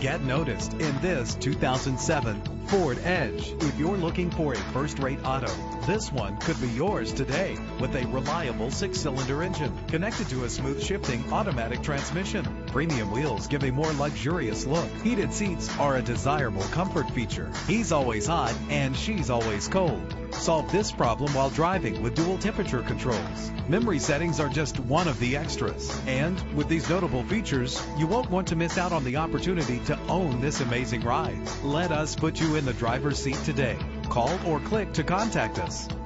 Get noticed in this 2007 Ford Edge. If you're looking for a first-rate auto, this one could be yours today. With a reliable 6-cylinder engine connected to a smooth shifting automatic transmission. Premium wheels give a more luxurious look. Heated seats are a desirable comfort feature. He's always hot and she's always cold. Solve this problem while driving with dual temperature controls. Memory settings are just one of the extras. And with these notable features, you won't want to miss out on the opportunity to own this amazing ride. Let us put you in the driver's seat today. Call or click to contact us.